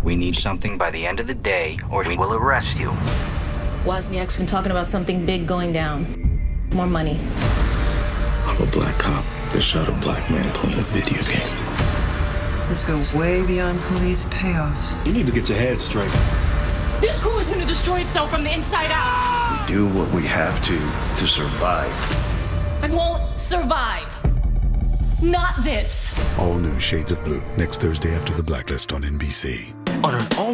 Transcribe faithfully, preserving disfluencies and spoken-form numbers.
We need something by the end of the day, or we will arrest you. Wozniak's been talking about something big going down. More money. I'm a black cop that shot a black man playing a video game. This goes way beyond police payoffs. You need to get your head straight. This crew is going to destroy itself from the inside out. We do what we have to to survive. I won't survive. Not this. All new Shades of Blue, next Thursday after The Blacklist on N B C. On an all